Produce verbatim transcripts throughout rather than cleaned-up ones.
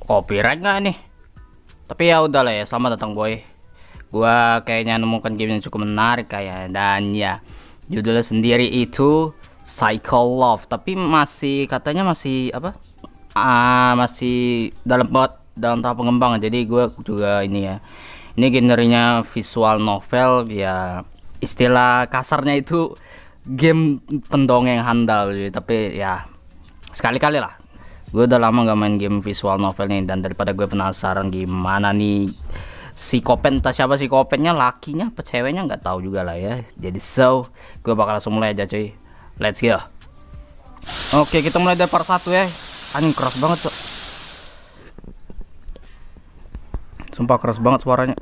Copyright nggak nih? Tapi ya udahlah ya, selamat datang boy. Gua kayaknya nemukan game yang cukup menarik kayak, dan ya judulnya sendiri itu Psycho Love, tapi masih katanya masih apa? Ah, masih dalam dalam tahap pengembangan. Jadi gue juga ini ya. Ini genrenya visual novel ya, istilah kasarnya itu game pendongeng handal gitu. Tapi ya sekali-kali lah. Gue udah lama gak main game visual novel nih, dan daripada gue penasaran gimana nih si Kopen, entah siapa si Kopennya, lakinya apa ceweknya nggak tahu juga lah ya. Jadi so gue bakal langsung mulai aja cuy, let's go. Oke, kita mulai dari part satu ya. Anjing keras banget cok, sumpah keras banget suaranya.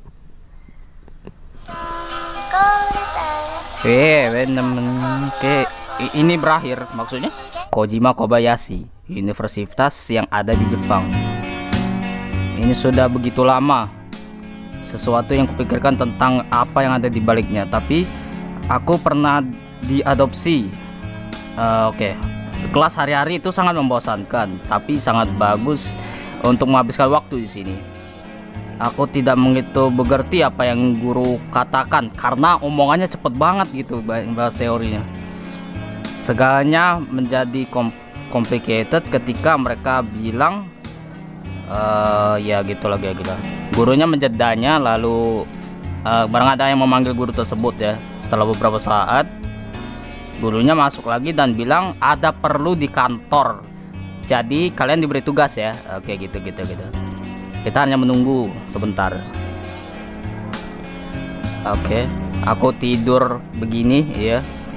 Eh, bener. Oke, ini berakhir maksudnya Kojima Kobayashi, universitas yang ada di Jepang. Ini sudah begitu lama, sesuatu yang kupikirkan tentang apa yang ada di baliknya, tapi aku pernah diadopsi. Uh, Oke, okay. Kelas hari-hari itu sangat membosankan, tapi sangat bagus untuk menghabiskan waktu di sini. Aku tidak begitu mengerti apa yang guru katakan karena omongannya cepet banget gitu bahas teorinya. Segalanya menjadi complicated ketika mereka bilang uh, ya gitu lagi ya gitu. Gurunya menjedanya, lalu uh, barang ada yang memanggil guru tersebut ya. Setelah beberapa saat gurunya masuk lagi dan bilang ada perlu di kantor, jadi kalian diberi tugas ya. Oke, gitu gitu gitu. Kita hanya menunggu sebentar. Oke, aku tidur begini ya.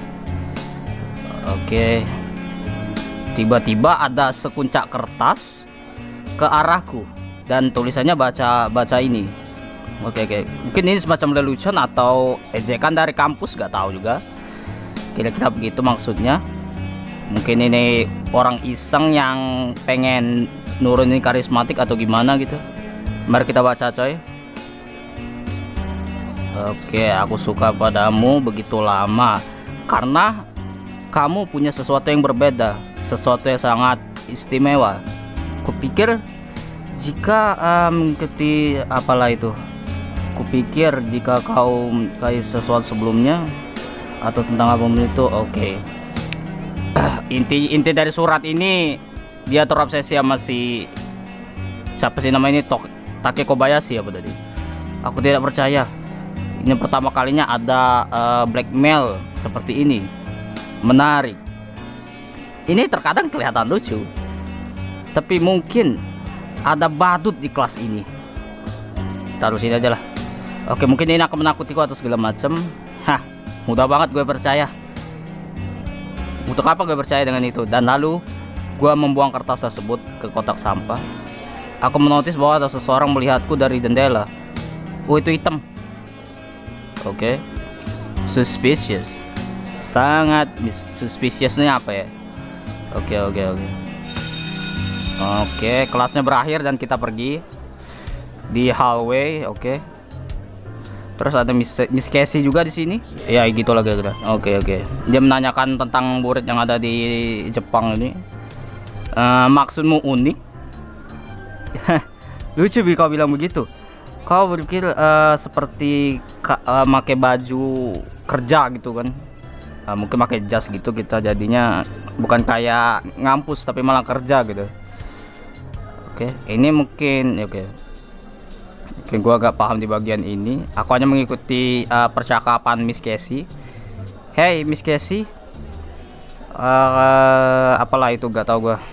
Oke, tiba-tiba ada sekuncak kertas ke arahku dan tulisannya baca baca ini. Oke oke, mungkin ini semacam lelucon atau ejekan dari kampus, gak tahu juga. Kira-kira begitu maksudnya. Mungkin ini orang iseng yang pengen nurunin karismatik atau gimana gitu. Mari kita baca coy. Oke, aku suka padamu begitu lama karena kamu punya sesuatu yang berbeda, sesuatu yang sangat istimewa. Kupikir jika mengikuti um, apalah itu. Kupikir jika kau kayak sesuatu sebelumnya atau tentang apa itu. Oke. Okay. inti inti dari surat ini, dia terobsesi sama si siapa sih nama ini, Tok Take Kobayashi apa tadi? Aku tidak percaya. Ini pertama kalinya ada uh, blackmail seperti ini. Menarik. Ini terkadang kelihatan lucu, tapi mungkin ada badut di kelas ini. Taruh sini aja lah. Oke, mungkin ini akan menakutiku atau segala macam. Hah, mudah banget gue percaya. Untuk apa gue percaya dengan itu? Dan lalu gue membuang kertas tersebut ke kotak sampah. Aku menotis bahwa ada seseorang melihatku dari jendela. Oh, itu hitam. Oke, suspicious. Sangat suspiciousnya apa ya? Oke oke oke. Oke, kelasnya berakhir dan kita pergi di hallway. Oke. Terus ada Miss, Miss Casey juga di sini. Ya gitu lah kira-kira. Oke oke. Dia menanyakan tentang murid yang ada di Jepang ini. Uh, maksudmu unik? Lucu bi kau bilang begitu. Kau berpikir uh, seperti uh, pakai baju kerja gitu kan? Uh, mungkin pakai jas gitu, kita jadinya bukan kayak ngampus tapi malah kerja gitu. Oke, ini mungkin oke. Oke, gua agak paham di bagian ini. Aku hanya mengikuti uh, percakapan Miss Casey. Hey Miss Casey, uh, apalah itu, gak tau gua.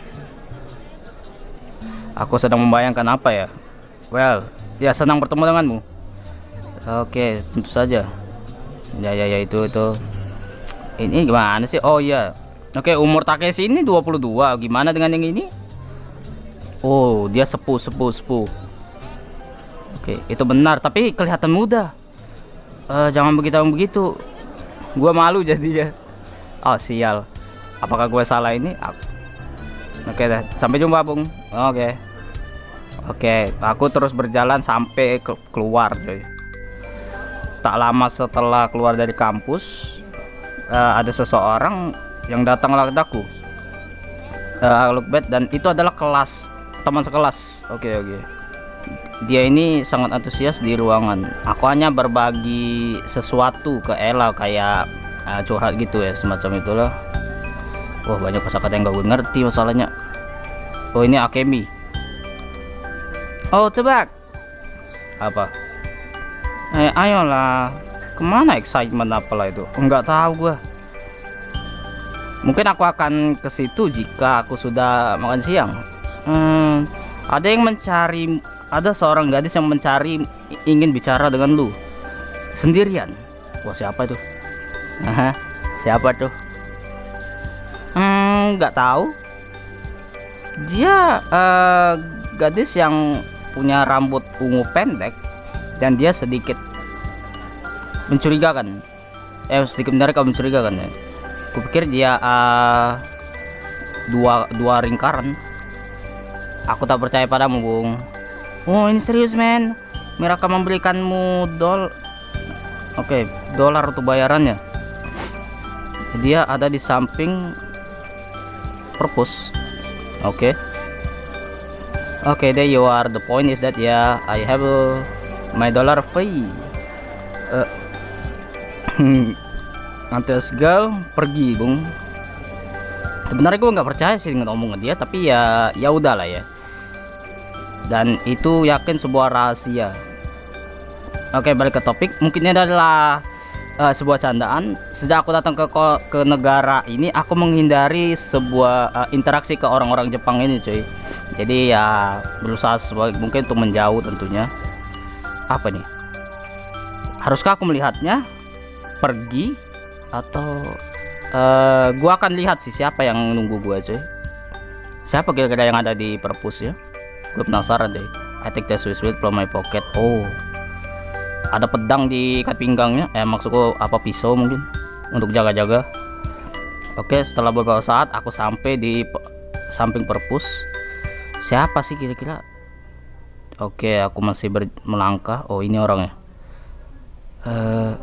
Aku sedang membayangkan apa ya. Well, ya senang bertemu denganmu. Oke, tentu saja. Ya ya ya itu itu. Ini gimana sih? Oh iya. Oke, umur Takeshi ini dua puluh dua. Gimana dengan yang ini? Oh, dia sepuh sepuh sepuh. Oke, itu benar, tapi kelihatan muda. Uh, jangan begitu begitu. Gua malu jadinya. Oh, sial. Apakah gue salah ini? Oke dah, sampai jumpa, Bung. Oke. Oke, aku terus berjalan sampai ke keluar, coy. Tak lama setelah keluar dari kampus, uh, ada seseorang yang datang lewat aku. Uh, look bad, dan itu adalah kelas teman sekelas. Oke oke. Dia ini sangat antusias di ruangan. Aku hanya berbagi sesuatu ke Ella kayak uh, curhat gitu ya, semacam itulah. Wah, banyak kosakata yang gak gue ngerti masalahnya. Oh, ini Akemi. Oh, tebak. Apa? Eh, ayolah. Kemana excitement apalah itu? Enggak tahu gua. Mungkin aku akan ke situ jika aku sudah makan siang. Hmm, ada yang mencari, ada seorang gadis yang mencari ingin bicara dengan lu sendirian. Wah, siapa itu? Aha, siapa tuh? Hmm, nggak tahu. Dia uh, gadis yang punya rambut ungu pendek dan dia sedikit mencurigakan. Eh, sedikit menarik atau mencurigakan ya. Kupikir dia uh, dua dua lingkaran. Aku tak percaya padamu, Bung. Oh, ini serius, men. Mereka memberikanmu dol. Oke, okay, dolar untuk bayarannya. Dia ada di samping perpus. Oke. Okay. Oke, okay, there you are. The point is that ya, yeah, I have a, my dollar free. Uh, Antes girl pergi, Bung. Sebenarnya gue nggak percaya sih dengan omongan dia, tapi ya ya udahlah ya. Dan itu yakin sebuah rahasia. Oke, balik ke topik. Mungkin ini adalah uh, sebuah candaan. Sejak aku datang ke ke negara ini, aku menghindari sebuah uh, interaksi ke orang-orang Jepang ini, cuy. Jadi ya berusaha sebaik mungkin untuk menjauh tentunya. Apa nih? Haruskah aku melihatnya pergi atau uh, gua akan lihat sih siapa yang nunggu gua, cuy. Siapa kira-kira yang ada di perpus ya? Gue penasaran deh. I take the Swiss blade from my pocket. Oh, ada pedang di ikat pinggangnya. Eh, maksudku apa, pisau mungkin untuk jaga-jaga. Oke, setelah beberapa saat aku sampai di samping perpus. Siapa sih kira-kira? Oke, aku masih melangkah. Oh, ini orangnya. Uh,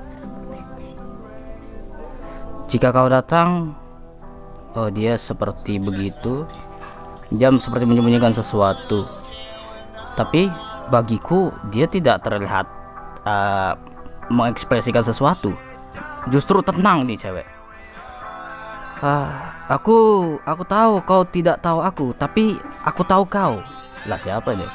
jika kau datang, oh dia seperti begitu. Dia seperti menyembunyikan sesuatu. Tapi bagiku dia tidak terlihat uh, mengekspresikan sesuatu. Justru tenang nih cewek. Uh, aku aku tahu kau tidak tahu aku, tapi aku tahu kau. Lah siapa dia?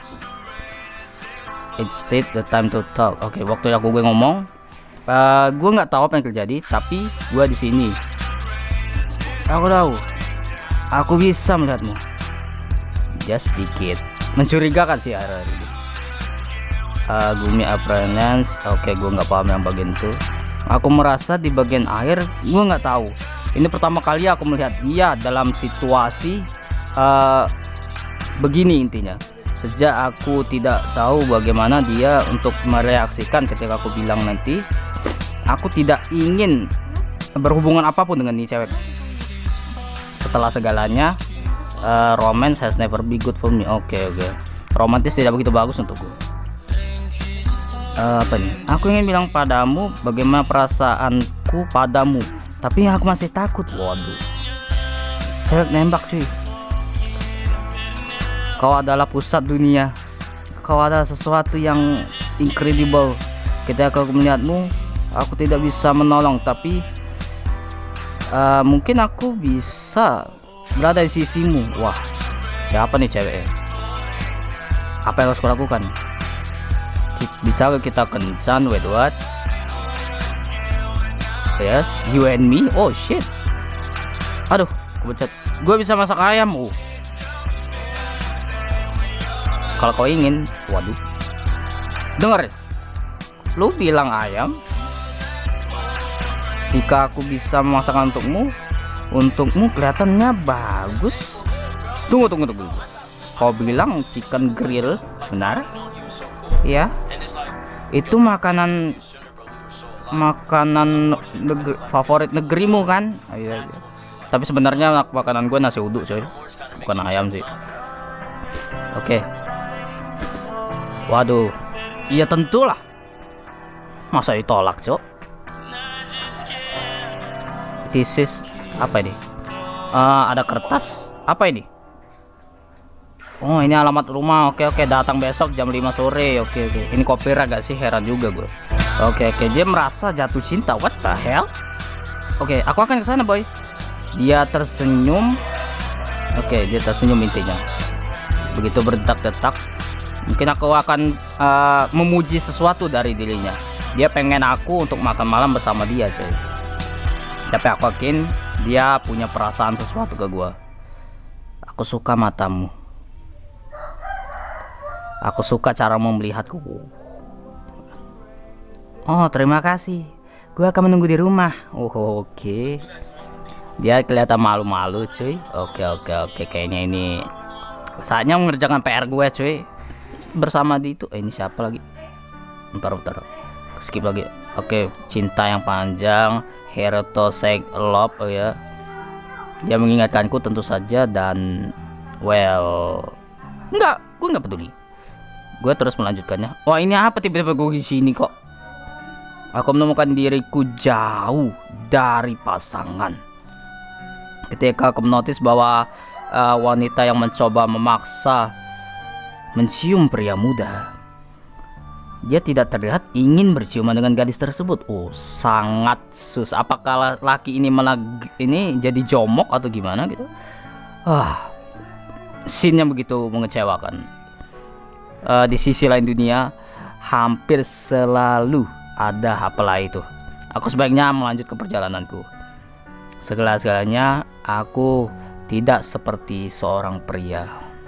It's the time to talk. Oke, okay, waktu aku gue ngomong, uh, gue nggak tahu apa yang terjadi, tapi gue di sini. Aku tahu. Aku bisa melihatmu. Dia sedikit mencurigakan sih arah ini. Uh, Gumi apprehensions. Oke, okay, gue nggak paham yang bagian itu. Aku merasa di bagian air, gue nggak tahu. Ini pertama kali aku melihat dia dalam situasi uh, begini intinya. Sejak aku tidak tahu bagaimana dia untuk mereaksikan ketika aku bilang nanti, aku tidak ingin berhubungan apapun dengan ini cewek. Setelah segalanya, uh, romance has never be good for me. Oke okay, oke. Okay. Romantis tidak begitu bagus untukku. Uh, apa nih? Aku ingin bilang padamu bagaimana perasaanku padamu, tapi aku masih takut. Waduh. Cewek nembak cuy. Kau adalah pusat dunia. Kau adalah sesuatu yang incredible. Ketika aku melihatmu, aku tidak bisa menolong, tapi uh, mungkin aku bisa berada di sisimu. Wah, siapa nih cewek? Apa yang harus aku lakukan? Bisa kita kencan? Wait, what? Yes, you and me. Oh shit. Aduh, kebecat. Gue bisa masak ayam. Uh. Kalau kau ingin, waduh. Dengar, lu bilang ayam. Jika aku bisa memasakkan untukmu, untukmu kelihatannya bagus. Tunggu, tunggu, tunggu. Kau bilang chicken grill, benar? Ya. Itu makanan makanan negeri, favorit negerimu kan? Oh, iya, iya. Tapi sebenarnya makanan gue nasi uduk coy, bukan ayam sih. Oke. Okay. Waduh, iya tentulah. Masa ditolak cok? This is apa ini? Uh, ada kertas. Apa ini? Oh ini alamat rumah. Oke oke, datang besok jam lima sore. Oke oke, ini copyright gak sih? Heran juga gue. Oke oke, dia merasa jatuh cinta. What the hell? Oke, aku akan ke sana boy. Dia tersenyum. Oke, dia tersenyum intinya. Begitu berdetak-detak, mungkin aku akan uh, memuji sesuatu dari dirinya. Dia pengen aku untuk makan malam bersama dia coy. Tapi aku yakin dia punya perasaan sesuatu ke gua. Aku suka matamu. Aku suka cara melihatku. Oh terima kasih, gua akan menunggu di rumah. Oh oke okay. Dia kelihatan malu-malu cuy. Oke okay, oke okay, oke okay. Kayaknya ini saatnya mengerjakan P R gue cuy. Bersama di itu eh, ini siapa lagi? Bentar bentar, skip lagi. Oke, cinta yang panjang, Herotosek Love. Oh ya, dia mengingatkanku tentu saja. Dan well, enggak, gue nggak peduli. Gue terus melanjutkannya. Wah ini apa tiba-tiba gue di sini kok? Aku menemukan diriku jauh dari pasangan. Ketika aku menotis bahwa uh, wanita yang mencoba memaksa mencium pria muda, dia tidak terlihat ingin berciuman dengan gadis tersebut. Oh sangat sus. Apakah laki ini malah ini jadi jomok atau gimana gitu? Ah, scene-nya begitu mengecewakan. Uh, di sisi lain dunia hampir selalu ada apalah itu. Aku sebaiknya melanjut ke perjalananku. Segala-segalanya aku tidak seperti seorang pria.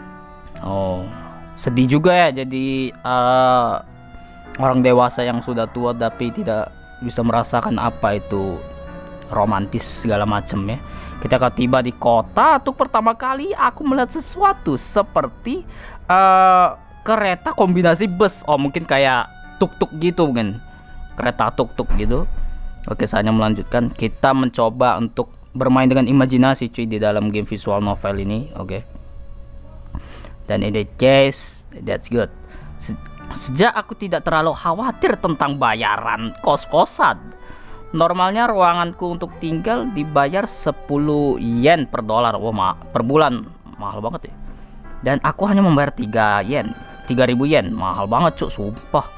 Oh sedih juga ya jadi uh, orang dewasa yang sudah tua tapi tidak bisa merasakan apa itu romantis segala macam ya. Ketika tiba di kota untuk pertama kali aku melihat sesuatu seperti uh, kereta kombinasi bus. Oh mungkin kayak tuk-tuk gitu mungkin, kereta tuk-tuk gitu. Oke saatnya melanjutkan. Kita mencoba untuk bermain dengan imajinasi cuy di dalam game visual novel ini. Oke, dan in that case that's good. Se sejak aku tidak terlalu khawatir tentang bayaran kos-kosan. Normalnya ruanganku untuk tinggal dibayar sepuluh yen per dolar. Wah ma per bulan, mahal banget ya. Dan aku hanya membayar tiga yen, tiga ribu yen. Mahal banget cuk, sumpah.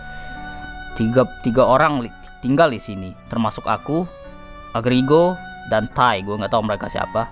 Tiga, tiga orang tinggal di sini, termasuk aku, Agrigo, dan Tai. Gue nggak tahu mereka siapa.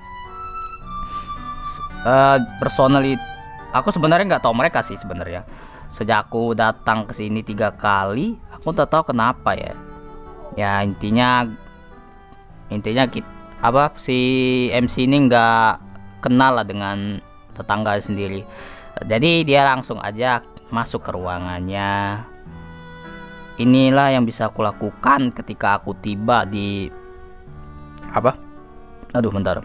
Uh, personally, aku sebenarnya nggak tahu mereka sih sebenarnya. Sejak aku datang ke sini tiga kali, aku tak tahu kenapa ya. Ya intinya, intinya kita, apa si M C ini nggak kenal lah dengan tetangga sendiri. Jadi dia langsung aja masuk ke ruangannya. Inilah yang bisa aku lakukan ketika aku tiba di apa? Aduh bentar.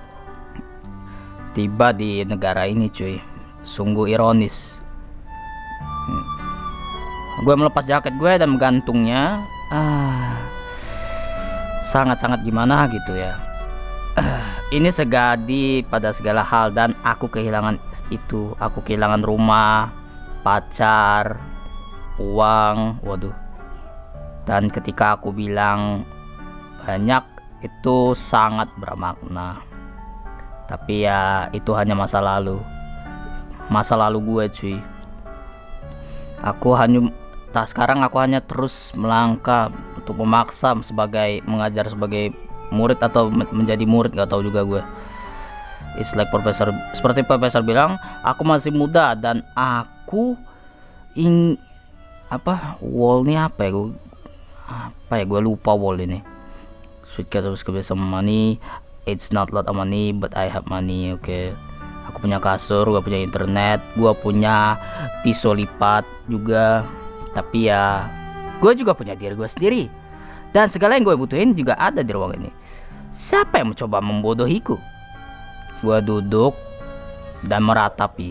Tiba di negara ini cuy. Sungguh ironis. hmm. Gue melepas jaket gue dan menggantungnya. Ah, sangat-sangat gimana gitu ya. ah, Ini segadi pada segala hal. Dan aku kehilangan itu. Aku kehilangan rumah, pacar, uang. Waduh. Dan ketika aku bilang banyak, itu sangat bermakna. Tapi ya itu hanya masa lalu. Masa lalu gue cuy. Aku hanya tak sekarang aku hanya terus melangkah untuk memaksa sebagai mengajar sebagai murid atau menjadi murid, gak tahu juga gue. It's like profesor, seperti profesor bilang, aku masih muda dan aku ing apa wall ini apa ya gue apa ya gue lupa wall ini. Suitcase harus kebiasa money. It's not lot of money but I have money. Oke, okay. Aku punya kasur, gue punya internet, gue punya pisau lipat juga. Tapi ya gue juga punya diri gue sendiri. Dan segala yang gue butuhin juga ada di ruang ini. Siapa yang mencoba membodohiku? Gue duduk dan meratapi.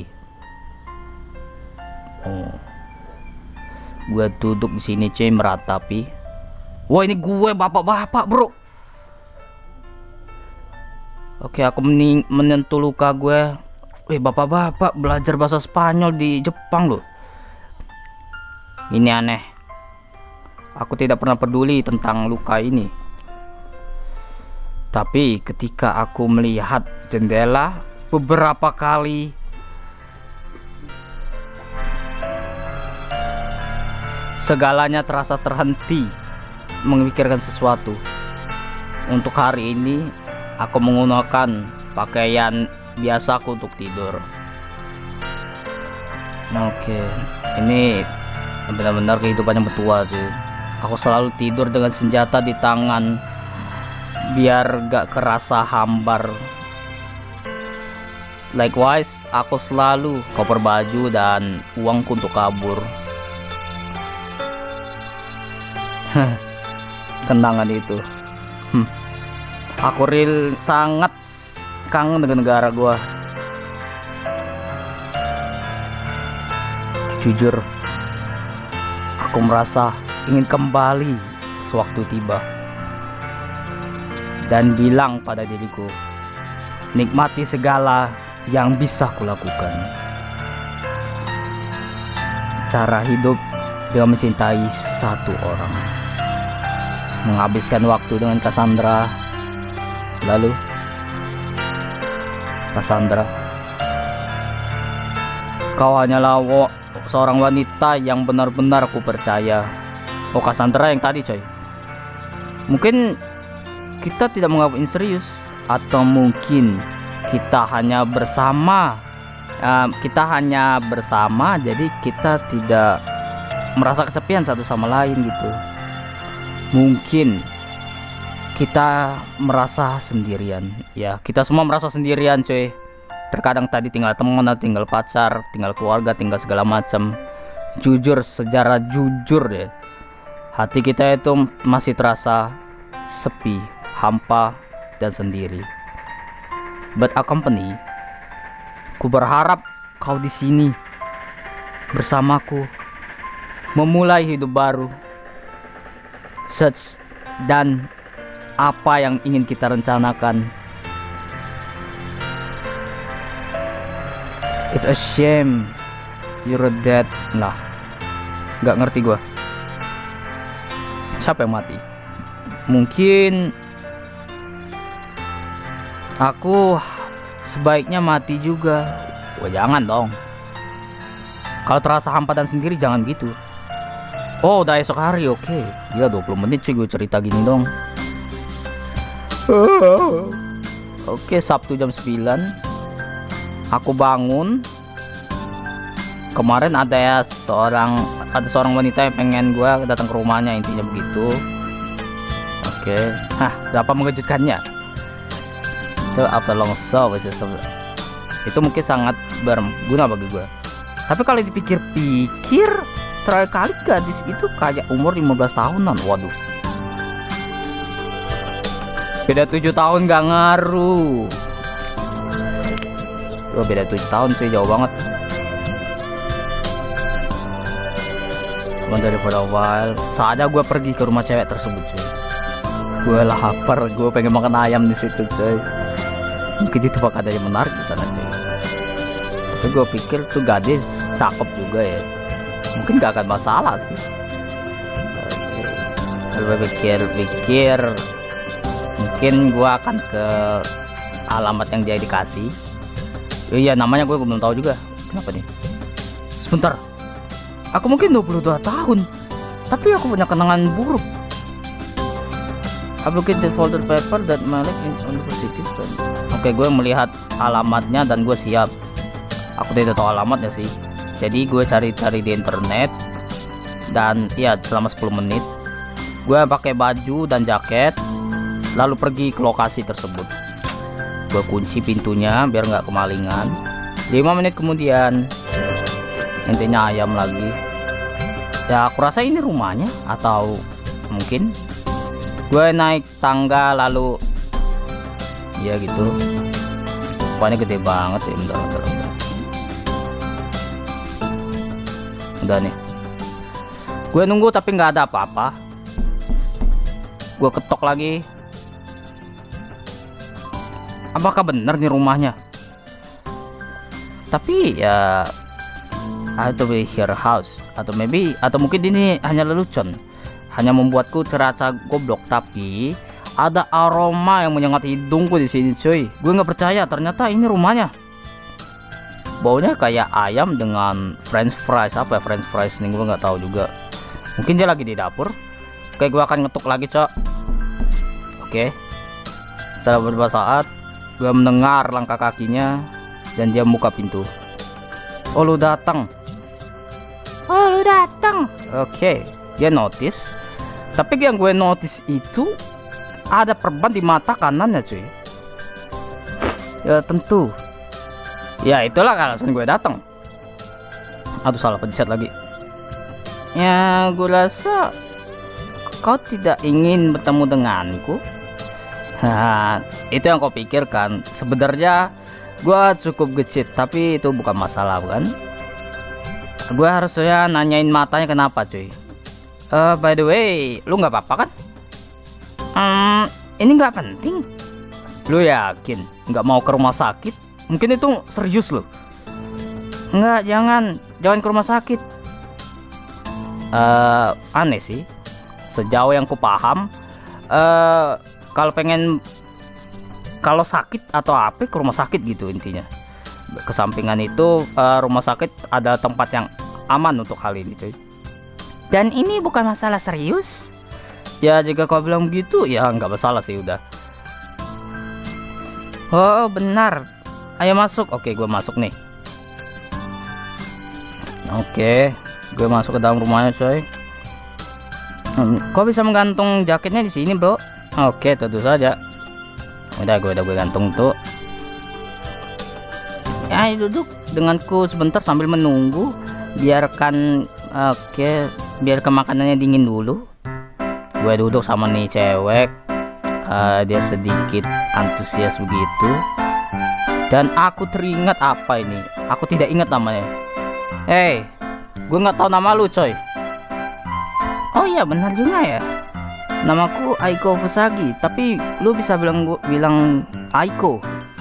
Oh, gue duduk di sini cuy meratapi. Wah ini gue bapak-bapak bro. Oke aku mening menyentuh luka gue. Wih bapak-bapak belajar bahasa Spanyol di Jepang loh. Ini aneh. Aku tidak pernah peduli tentang luka ini. Tapi ketika aku melihat jendela beberapa kali, segalanya terasa terhenti memikirkan sesuatu. Untuk hari ini aku menggunakan pakaian biasaku untuk tidur. Oke, ini benar-benar kehidupan yang bertua tuh. Aku selalu tidur dengan senjata di tangan biar gak kerasa hambar. Likewise, aku selalu koper baju dan uangku untuk kabur. Kenangan itu. Hmm. Aku real sangat kangen dengan negara gua. Jujur, aku merasa ingin kembali sewaktu tiba dan bilang pada diriku, nikmati segala yang bisa kulakukan. Cara hidup dengan mencintai satu orang, menghabiskan waktu dengan Cassandra. Lalu Cassandra, kau hanyalah wo seorang wanita yang benar-benar aku percaya. Oh, Cassandra yang tadi coy. Mungkin kita tidak menganggap ini serius, atau mungkin kita hanya bersama, uh, kita hanya bersama, jadi kita tidak merasa kesepian satu sama lain gitu. Mungkin kita merasa sendirian, ya kita semua merasa sendirian cuy. Terkadang tadi tinggal teman, tinggal pacar, tinggal keluarga, tinggal segala macam. Jujur, secara jujur deh, hati kita itu masih terasa sepi, hampa, dan sendiri. But a company, ku berharap kau di sini bersamaku, memulai hidup baru. Search dan apa yang ingin kita rencanakan. It's a shame you're dead. Nah, nggak ngerti gua. Siapa yang mati? Mungkin aku sebaiknya mati juga. Wah, jangan dong. Kalau terasa hampa dan sendiri jangan gitu. Oh, udah esok hari, oke okay. Gila, dua puluh menit cuy gue cerita gini dong. Oke, okay, Sabtu jam sembilan aku bangun. Kemarin ada ya seorang ada seorang wanita yang pengen gue datang ke rumahnya, intinya begitu. Oke, okay. Hah, apa mengejutkannya? Itu after long show, itu mungkin sangat berguna bagi gue. Tapi kalau dipikir-pikir, terakhir kali gadis itu kayak umur lima belas tahunan. Waduh, beda tujuh tahun gak ngaruh. Oh, beda tujuh tahun sih, jauh banget. Cuman dari pada while saatnya gue pergi ke rumah cewek tersebut cuy. Gue lapar, gue pengen makan ayam di situ cuy. Mungkin itu bakal ada yang menarik di sana cuy. Tapi gue pikir tuh gadis cakep juga ya, mungkin gak akan masalah sih. Gue pikir-pikir mungkin gue akan ke alamat yang dia dikasih. Oh iya, namanya gue belum tahu juga. Kenapa nih? Sebentar, aku mungkin dua puluh dua tahun, tapi aku punya kenangan buruk. I look at the folder paper that my life in university. Oke, gue melihat alamatnya dan gue siap. Aku tidak tahu alamatnya sih, jadi gue cari-cari di internet. Dan ya, selama sepuluh menit gue pakai baju dan jaket, lalu pergi ke lokasi tersebut. Gue kunci pintunya biar nggak kemalingan. Lima menit kemudian, intinya ayam lagi. Ya, aku rasa ini rumahnya, atau mungkin gue naik tangga lalu ya gitu. Rupanya gede banget ya. Bentar, bentar, bentar. Udah nih, gue nunggu tapi nggak ada apa-apa. Gue ketok lagi. Apakah benar nih rumahnya? Tapi ya, atau be her house, atau maybe, atau mungkin ini hanya lelucon, hanya membuatku terasa goblok. Tapi ada aroma yang menyengat hidungku di sini cuy. Gue nggak percaya, ternyata ini rumahnya. Baunya kayak ayam dengan french fries. Apa ya french fries ini, gue nggak tahu juga. Mungkin dia lagi di dapur. Oke, gue akan ngetuk lagi, cok. Oke. Setelah beberapa saat, gue mendengar langkah kakinya dan dia buka pintu. Oh, lu datang. Oh, lu datang. Oke, dia notice. Tapi yang gue notice itu ada perban di mata kanannya, cuy. Ya tentu. Ya itulah alasan gue datang. Aduh, salah pencet lagi. Ya, gue rasa kau tidak ingin bertemu denganku. Nah, itu yang kau pikirkan. Sebenarnya gue cukup gesit, tapi itu bukan masalah, bukan? Gue harusnya nanyain matanya kenapa, cuy. Uh, by the way, lu nggak apa-apa kan? Hmm, ini nggak penting. Lu yakin nggak mau ke rumah sakit? Mungkin itu serius loh. Nggak, jangan, jangan ke rumah sakit. Uh, aneh sih. Sejauh yang ku paham, uh, kalau pengen, kalau sakit atau apa ke rumah sakit gitu intinya. Kesampingan itu uh, rumah sakit ada tempat yang aman untuk hal ini, cuy. Dan ini bukan masalah serius. Ya jika kau bilang gitu ya nggak masalah sih, udah. Oh benar, ayo masuk. Oke, gue masuk nih. Oke, gue masuk ke dalam rumahnya, coy. Hmm, kok bisa menggantung jaketnya di sini, bro? Oke, tentu saja. Udah, gue udah gue gantung tuh. Ya, ayo duduk denganku sebentar sambil menunggu. Biarkan, oke, biarkan makanannya dingin dulu. Gue duduk sama nih cewek. Uh, dia sedikit antusias begitu. Dan aku teringat apa ini? Aku tidak ingat namanya. Hey, gue nggak tahu nama lu, coy. Oh iya, benar juga ya. Namaku Aiko Fusagi, tapi lu bisa bilang gua bilang Aiko.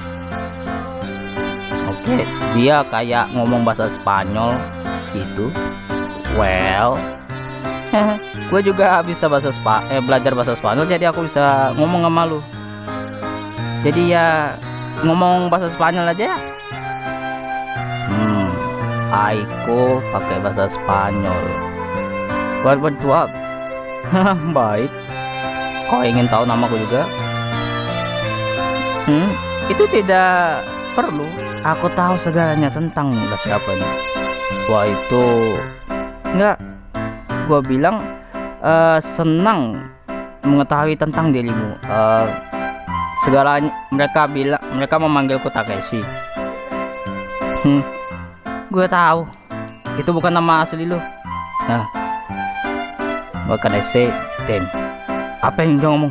Oke, dia kayak ngomong bahasa Spanyol gitu. Well, gue juga bisa bahasa Spa eh, belajar bahasa Spanyol, jadi aku bisa ngomong sama lu. Jadi ya ngomong bahasa Spanyol aja. Hmm, Aiko pakai bahasa Spanyol. What what what? Baik. Kau ingin tahu namaku juga? Hmm, itu tidak perlu. Aku tahu segalanya tentang siapa nih. Wah, itu enggak. Gua bilang uh, senang mengetahui tentang dirimu. Uh, segalanya mereka bilang, mereka memanggilku Takeshi. Hmm, gue tahu. Itu bukan nama asli lu. Nah, bukan I say then. Apa yang dia ngomong?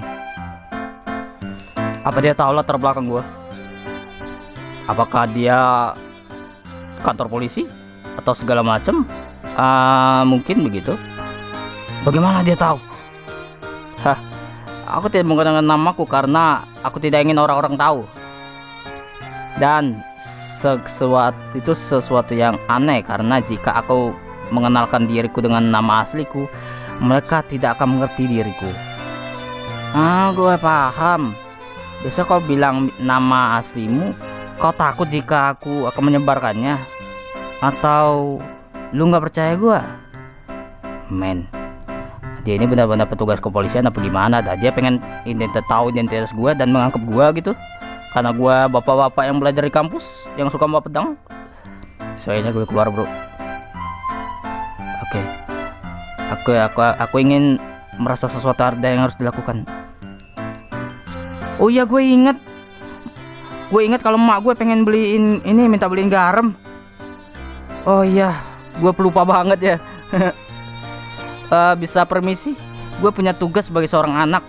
Apa dia tahu latar belakang gua? Apakah dia kantor polisi atau segala macam? Uh, mungkin begitu. Bagaimana dia tahu? Hah, aku tidak menggunakan namaku karena aku tidak ingin orang-orang tahu. Dan sesuatu itu sesuatu yang aneh karena jika aku mengenalkan diriku dengan nama asliku, mereka tidak akan mengerti diriku. Ah, gue paham. Biasa kau bilang nama aslimu, kau takut jika aku akan menyebarkannya, atau lu nggak percaya gue? Men, dia ini benar-benar petugas kepolisian apa gimana? Dah dia pengen identitas tahu identitas gue dan menganggap gue gitu, karena gue bapak-bapak yang belajar di kampus yang suka bawa pedang. Soalnya gue keluar, bro. Oke. Aku, aku, aku ingin merasa sesuatu ada yang harus dilakukan. Oh iya, gue inget. Gue inget kalau emak gue pengen beliin ini, minta beliin garam. Oh iya, gue pelupa banget ya. uh, Bisa permisi? Gue punya tugas sebagai seorang anak.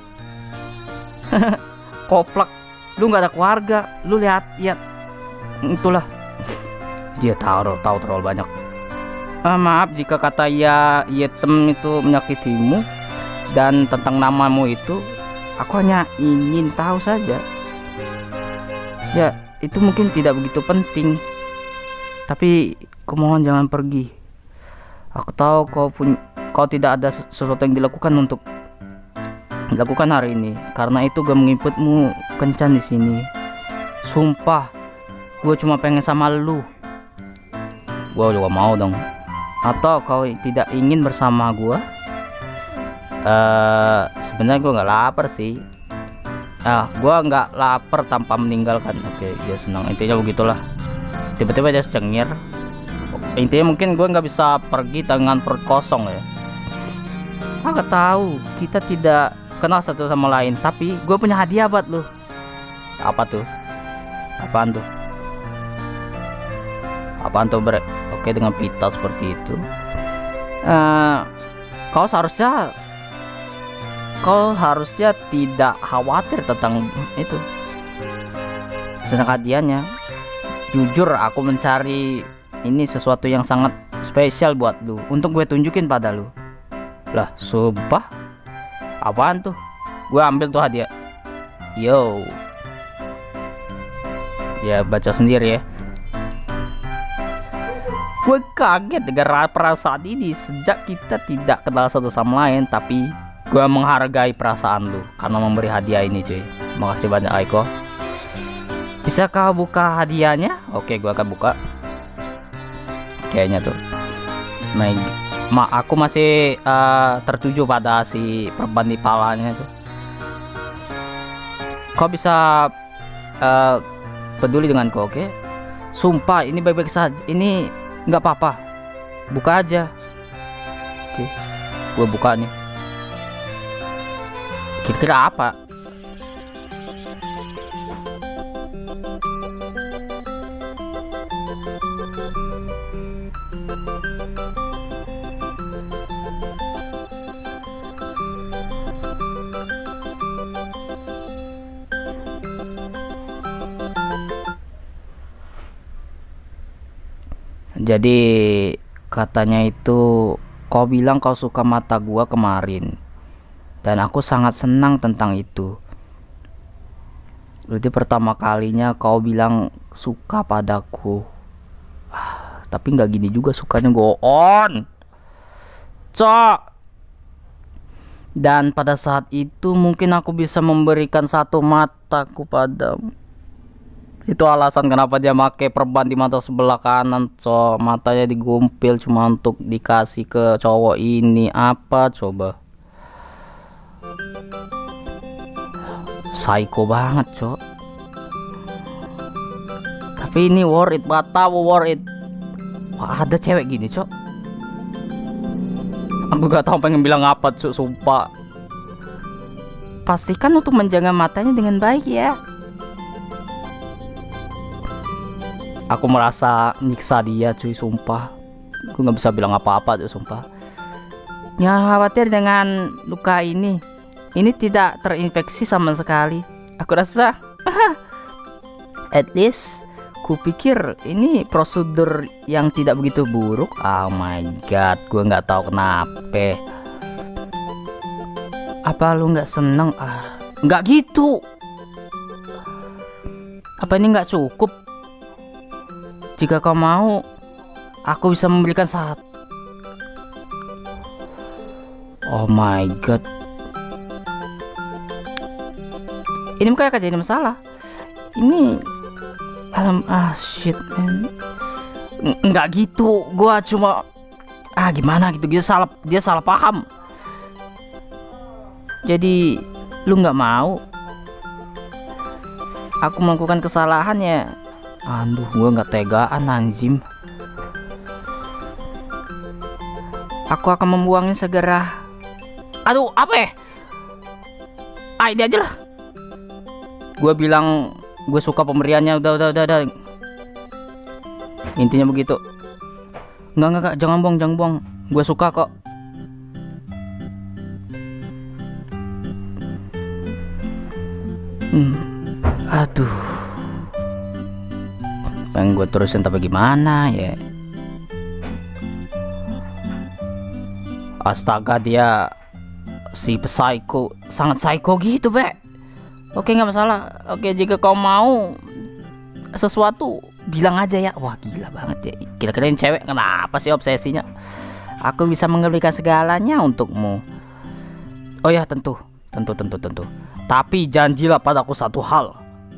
Koplak, lu nggak ada keluarga. Lu lihat, lihat. Itulah. Dia tahu, tahu terlalu banyak. Uh, maaf jika kata ya item itu menyakitimu dan tentang namamu itu, aku hanya ingin tahu saja. Ya, itu mungkin tidak begitu penting. Tapi kumohon jangan pergi. Aku tahu kau pun kau tidak ada sesuatu yang dilakukan untuk dilakukan hari ini. Karena itu gue mengikutmu kencan di sini. Sumpah, gue cuma pengen sama lu. Gue juga mau dong. Atau kau tidak ingin bersama gua? eh sebenarnya gue nggak lapar sih. Ah, gue nggak lapar tanpa meninggalkan. Oke, dia senang. Intinya begitulah. Tiba-tiba dia cengir. Intinya mungkin gue nggak bisa pergi dengan perut kosong ya. Aku tahu kita tidak kenal satu sama lain, tapi gue punya hadiah buat lu. Apa tuh? Apaan tuh? Apaan tuh bre? Oke, dengan pita seperti itu. Uh, kau seharusnya kau harusnya tidak khawatir tentang itu, tentang hadiahnya. Jujur aku mencari ini sesuatu yang sangat spesial buat lu, untuk gue tunjukin pada lu. Lah sumpah, apaan tuh? Gue ambil tuh hadiah. Yo, ya baca sendiri ya. Gue kaget dengan perasaan ini. Sejak kita tidak kenal satu sama lain, tapi gue menghargai perasaan lu karena memberi hadiah ini cuy. Makasih banyak Aiko. Bisa kau buka hadiahnya? Oke, gue akan buka. Kayaknya tuh nah, ma aku masih uh, tertuju pada si perban di palanya tuh. Kau bisa uh, peduli denganku, oke? Sumpah ini baik-baik saja. Ini nggak apa-apa, buka aja. Oke, gue buka nih. Kira-kira apa? Jadi katanya itu kau bilang kau suka mata gua kemarin, dan aku sangat senang tentang itu. Itu pertama kalinya kau bilang suka padaku. Ah, tapi nggak gini juga sukanya, go on, cok. Dan pada saat itu mungkin aku bisa memberikan satu mataku padamu. Itu alasan kenapa dia pakai perban di mata sebelah kanan, cok. Matanya digumpil cuma untuk dikasih ke cowok ini. Apa coba? Psycho banget, cok. Tapi ini worth it, batamu worth it. Wah, ada cewek gini, cok. Aku gak tahu pengen bilang apa, cok, sumpah. Pastikan untuk menjaga matanya dengan baik ya. Aku merasa nyiksa dia, cuy, sumpah. Aku nggak bisa bilang apa-apa tuh, sumpah. Jangan khawatir dengan luka ini. Ini tidak terinfeksi sama sekali. Aku rasa, at least, kupikir ini prosedur yang tidak begitu buruk. Oh my god, gue nggak tahu kenapa. Apa lu nggak seneng? Ah, nggak gitu. Apa ini nggak cukup? Jika kau mau, aku bisa memberikan saat. Oh my god. Ini kayak jadi masalah. Ini alam ah shit man. Enggak gitu. Gua cuma ah gimana gitu. Dia salah dia salah paham. Jadi lu nggak mau aku melakukan kesalahan ya? Aduh, gue nggak tegaan anjim. Aku akan membuangnya segera. Aduh, apa ya? Ah, ini aja lah. Gue bilang gue suka pemberiannya. Udah, udah, udah, udah. Intinya begitu. Nggak, nggak, nggak. Jangan buang, jangan buang. Gue suka kok. Hmm. Aduh. Pengen gue terusin tapi gimana ya. Astaga, dia si psycho, sangat psycho gitu be. Oke, nggak masalah. Oke, jika kau mau sesuatu bilang aja ya. Wah gila banget ya. Kira-kira ini cewek kenapa sih obsesinya? Aku bisa memberikan segalanya untukmu. Oh ya, tentu, tentu, tentu, tentu. Tapi janjilah padaku satu hal,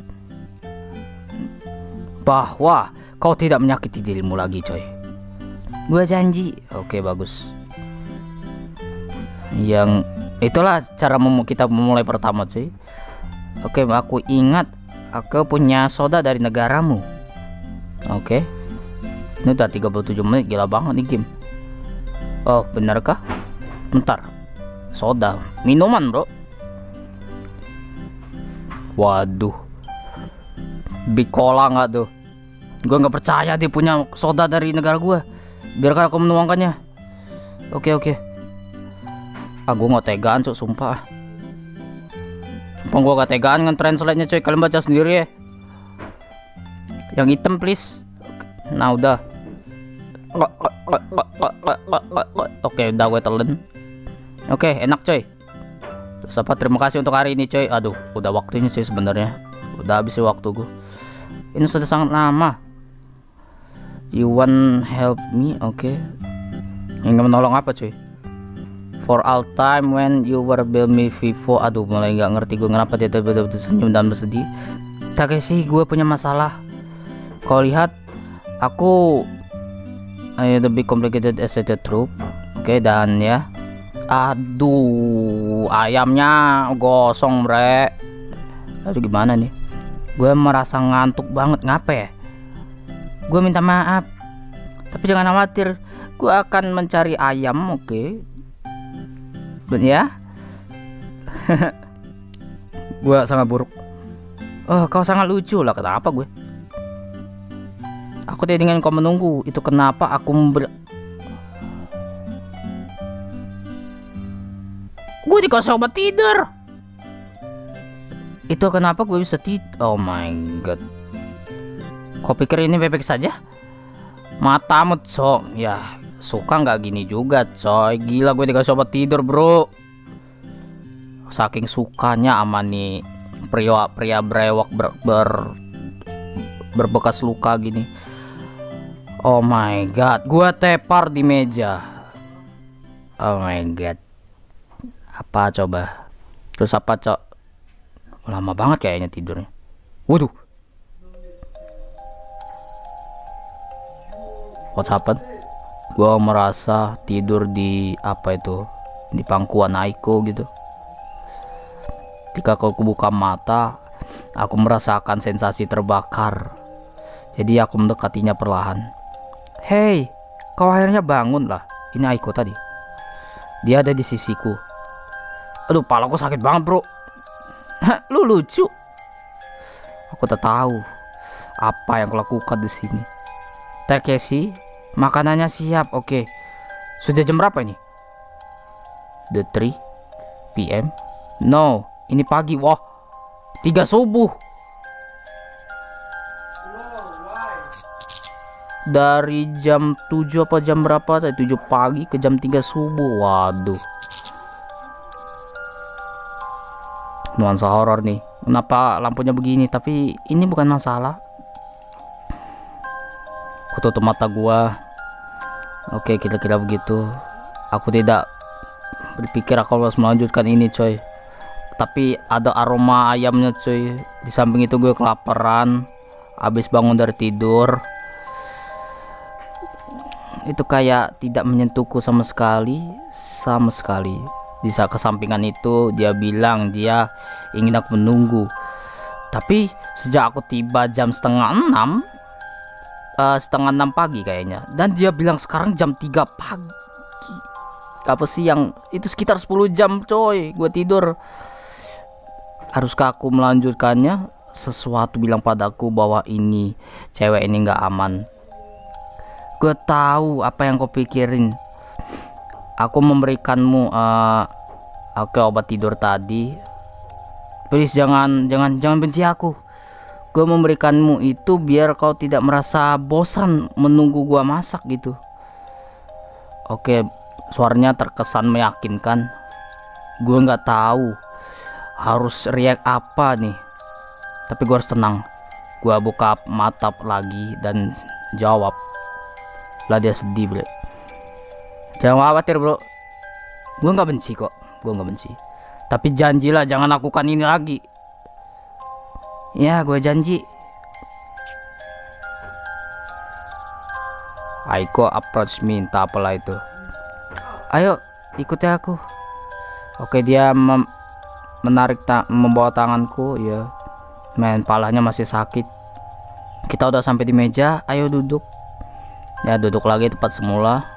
bahwa kau tidak menyakiti dirimu lagi, coy. Gua janji. Oke, bagus. Yang Itulah cara mem kita memulai pertama cuy. Oke, aku ingat aku punya soda dari negaramu. Oke, ini udah tiga puluh tujuh menit, gila banget nih game. Oh benarkah? Bentar, soda minuman bro. Waduh, Big Cola nggak tuh? Gue nggak percaya dia punya soda dari negara gue. Biarkan aku menuangkannya. Oke oke. Ah gue nggak tegaan cok, sumpah. Sumpah gue gak tegaan dengan translate-nya coy. Kalian baca sendiri ya. Yang hitam please. Nah udah. Oke udah gue telan. Oke enak coy. Terus apa, terima kasih untuk hari ini coy. Aduh udah waktunya sih sebenarnya. Udah habis waktu gue. Ini sudah sangat lama. You want help me? Oke. Ingin menolong apa cuy? For all time when you were build me Vivo. Aduh mulai nggak ngerti gue kenapa dia betul-betul senyum dan bersedih. Takeshi, gue punya masalah. Kau lihat, aku I the big complicated as the truth. Oke dan ya. Aduh ayamnya gosong bre. Aduh gimana nih? Gue merasa ngantuk banget, ngapa ya? Gue minta maaf. Tapi jangan khawatir, gue akan mencari ayam, oke? Okay? Ben ya? Gue sangat buruk. Oh, kau sangat lucu lah. Kenapa gue? Aku tidak ingin kau menunggu. Itu kenapa aku member... Gue dikasih obat tidur. Itu kenapa gue bisa tidur? Oh my god. Kau pikir ini bebek saja? Matamu cok. Ya suka nggak gini juga coy. Gila gue dikasih obat tidur bro. Saking sukanya sama nih pria pria brewok ber, ber berbekas luka gini. Oh my god. Gue tepar di meja. Oh my god. Apa coba? Terus apa cok? Lama banget kayaknya tidurnya. Waduh. What's happened? Gua merasa tidur di apa itu, di pangkuan Aiko gitu. Ketika aku buka mata, aku merasakan sensasi terbakar. Jadi aku mendekatinya perlahan. Hey, kau akhirnya bangun lah. Ini Aiko tadi. Dia ada di sisiku. Aduh, palaku sakit banget bro. Lu lucu. Aku tak tahu apa yang kulakukan di sini. Takeshi, makanannya siap. Oke. Sudah jam berapa ini? The three P M. No, ini pagi. Wah, tiga subuh. Dari jam tujuh apa jam berapa? Dari tujuh pagi ke jam tiga subuh. Waduh. Nuansa horor nih. Kenapa lampunya begini? Tapi ini bukan masalah. Aku tutup mata gua. Oke, kira-kira begitu. Aku tidak berpikir aku harus melanjutkan ini coy. Tapi ada aroma ayamnya coy. Di samping itu gue kelaparan. Habis bangun dari tidur. Itu kayak tidak menyentuhku sama sekali. Sama sekali. Di saat kesampingan itu dia bilang dia ingin aku menunggu. Tapi sejak aku tiba jam setengah enam, uh, setengah enam pagi kayaknya, dan dia bilang sekarang jam tiga pagi. Apa siang? Itu sekitar sepuluh jam coy. Gue tidur. Haruskah aku melanjutkannya? Sesuatu bilang padaku bahwa ini cewek ini nggak aman. Gue tahu apa yang kau pikirin. Aku memberikanmu uh, oke obat tidur tadi. Please jangan jangan jangan benci aku. Gue memberikanmu itu biar kau tidak merasa bosan menunggu gua masak gitu. Oke, suaranya terkesan meyakinkan. Gue nggak tahu harus react apa nih. Tapi gue harus tenang. Gue buka mata lagi dan jawab. Lah dia sedih bro. Jangan khawatir bro. Gue nggak benci kok. Gue nggak benci. Tapi janjilah jangan lakukan ini lagi. Ya gue janji. Aiko approach me, entah apalah itu. Ayo ikuti aku. Oke, dia mem menarik ta membawa tanganku ya. Men, palanya masih sakit. Kita udah sampai di meja, ayo duduk. Ya, duduk lagi tempat semula.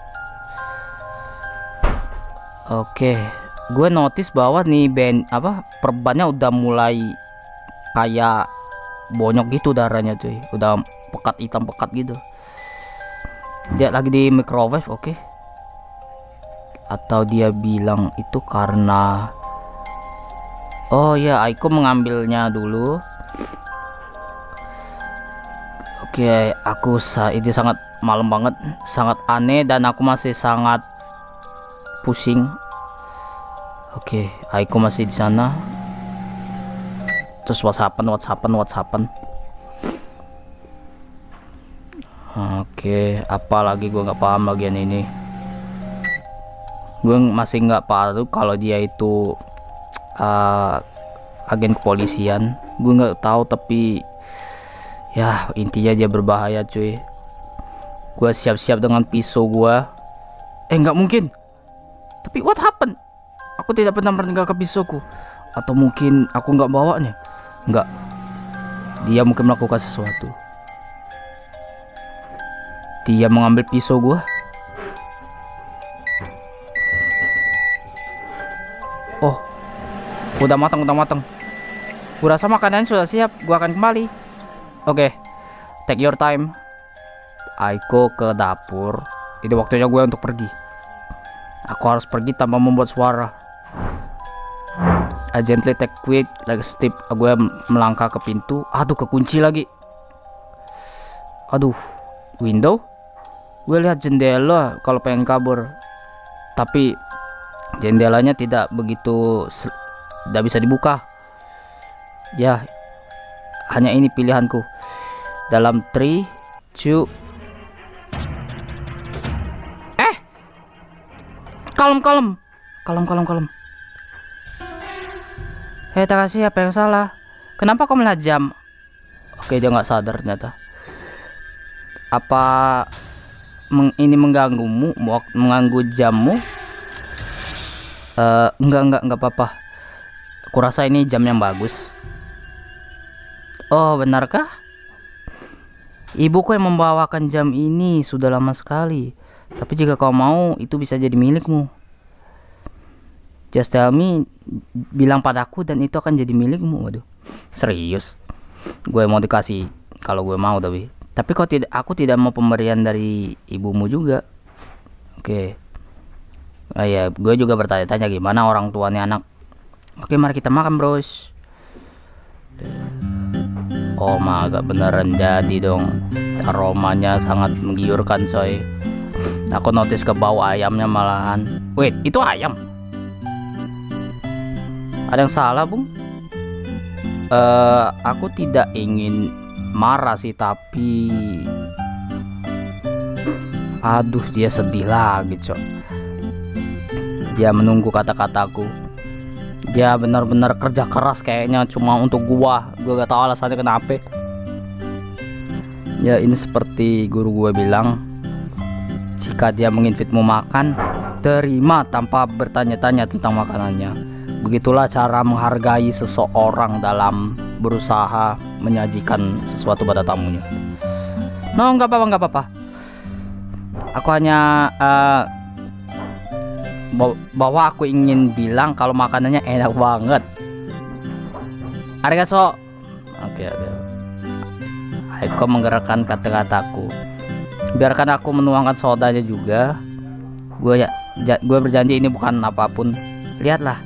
Oke, gue notice bahwa nih band apa perbannya udah mulai kayak bonyok gitu darahnya cuy, udah pekat, hitam pekat gitu. Dia lagi di microwave, oke. Atau dia bilang itu karena oh ya, Aiko mengambilnya dulu. Oke, aku sa ini sangat malam banget, sangat aneh dan aku masih sangat pusing. Oke, Aiko masih di sana. Terus whatsappan whatsappan whatsappan Oke, apalagi gue nggak paham bagian ini. Gue masih nggak paham kalau dia itu uh, agen kepolisian. Gue nggak tahu, tapi ya intinya dia berbahaya cuy. Gue siap-siap dengan pisau gue. Eh, nggak mungkin. Tapi what happened? Aku tidak pernah meninggalkan pisauku. Atau mungkin aku nggak bawanya. Nggak. Dia mungkin melakukan sesuatu. Dia mengambil pisau gua. Oh, udah matang, udah matang. Gua rasa makanan sudah siap. Gua akan kembali. Oke, okay. Take your time. Aiko ke dapur. Ini waktunya gue untuk pergi. Aku harus pergi tanpa membuat suara. I gently take quick like a step. Gue melangkah ke pintu. Aduh, kekunci lagi. Aduh, window. Gue lihat jendela kalau pengen kabur, tapi jendelanya tidak begitu, tidak bisa dibuka. Ya, hanya ini pilihanku. Dalam three, two. Eh, kalem kalem, kalem kalem kalem. Hei, tak kasih, apa yang salah? Kenapa kau melihat jam? Oke, dia nggak sadar ternyata. Apa meng, ini mengganggumu, mengganggu jammu? Uh, enggak enggak enggak apa-apa. Kurasa ini jam yang bagus. Oh, benarkah? Ibuku yang membawakan jam ini sudah lama sekali. Tapi jika kau mau, itu bisa jadi milikmu. Just tell me, bilang padaku dan itu akan jadi milikmu. Waduh, serius? Gue mau dikasih kalau gue mau, tapi tapi kok tidak, aku tidak mau pemberian dari ibumu juga. Oke. Oh ya, gue juga bertanya-tanya gimana orang tuanya anak. Oke, mari kita makan, bros. Oh my god, beneran jadi dong. Aromanya sangat menggiurkan, coy. Aku notice ke bau ayamnya malahan. Wait, itu ayam? Ada yang salah, Bung? Uh, aku tidak ingin marah sih, tapi aduh, dia sedih lagi, cok. Dia menunggu kata-kataku. Dia benar-benar kerja keras kayaknya cuma untuk gua. Gua gak tahu alasannya kenapa. Ya, ini seperti guru gua bilang, jika dia menginvitmu makan, terima tanpa bertanya-tanya tentang makanannya. Begitulah cara menghargai seseorang dalam berusaha menyajikan sesuatu pada tamunya. No, nggak apa-apa, nggak apa-apa. Aku hanya uh, bahwa aku ingin bilang kalau makanannya enak banget. Arigato. Oke, oke. Aiko menggerakkan kata-kataku. Biarkan aku menuangkan sodanya juga. Gue ya, gue berjanji ini bukan apapun. Lihatlah.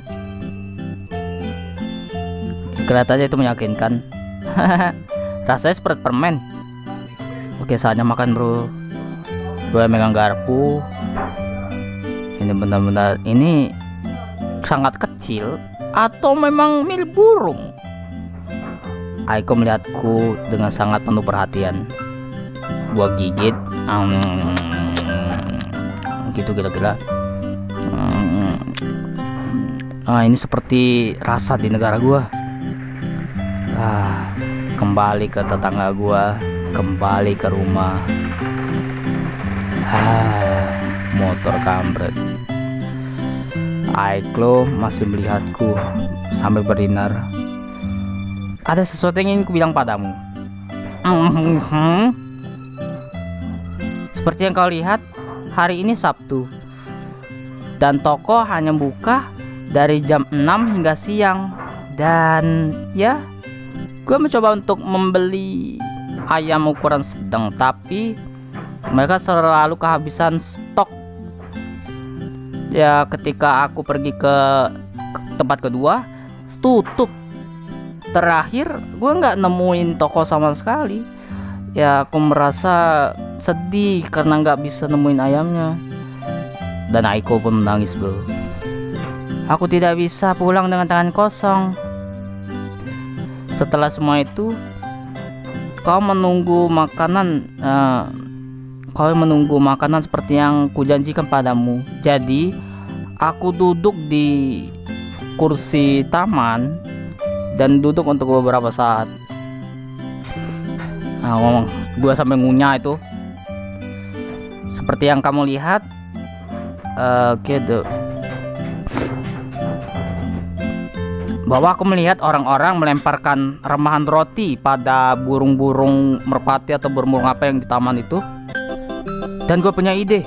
Kelihatannya itu meyakinkan. Rasanya seperti permen. Oke, saatnya makan, bro. Gue megang garpu. Ini benar-benar, ini sangat kecil atau memang milik burung? Aiko melihatku dengan sangat penuh perhatian. Gua gigit, um, gitu gila-gila. Um, ah, ini seperti rasa di negara gua. Ah, kembali ke tetangga gua, kembali ke rumah. Ah, motor kampret. Aiko masih melihatku sambil berdinar. Ada sesuatu yang ingin kubilang padamu. Mm-hmm. Seperti yang kau lihat, hari ini Sabtu dan toko hanya buka dari jam enam hingga siang. Dan ya, gue mencoba untuk membeli ayam ukuran sedang, tapi mereka selalu kehabisan stok. Ya, ketika aku pergi ke, ke tempat kedua, tutup. Terakhir gue nggak nemuin toko sama sekali. Ya, aku merasa sedih karena nggak bisa nemuin ayamnya. Dan Aiko pun menangis, bro. Aku tidak bisa pulang dengan tangan kosong. Setelah semua itu, kau menunggu makanan uh, Kau menunggu makanan seperti yang kujanjikan padamu. Jadi aku duduk di kursi taman dan duduk untuk beberapa saat. Nah, ngomong gue sampai ngunyah itu. Seperti yang kamu lihat, uh, gitu, bahwa aku melihat orang-orang melemparkan remahan roti pada burung-burung merpati atau burung-burung apa yang di taman itu. Dan gue punya ide.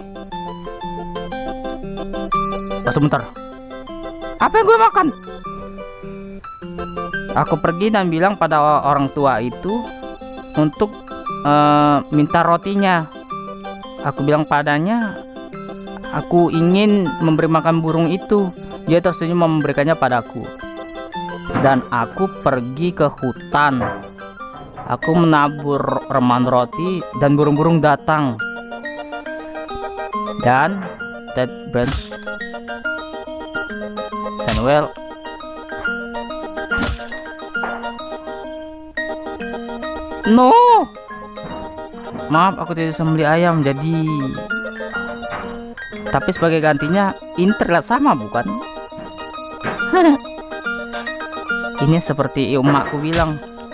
Oh, sebentar, apa yang gue makan? Aku pergi dan bilang pada orang tua itu untuk uh, minta rotinya. Aku bilang padanya, aku ingin memberi makan burung itu. Dia tersenyum memberikannya padaku. Dan aku pergi ke hutan. Aku menabur remahan roti dan burung-burung datang. Dan that branch and well, no, maaf, aku tidak bisa membeli ayam. Jadi, tapi sebagai gantinya ini terlihat sama, bukan? Ini seperti emakku bilang.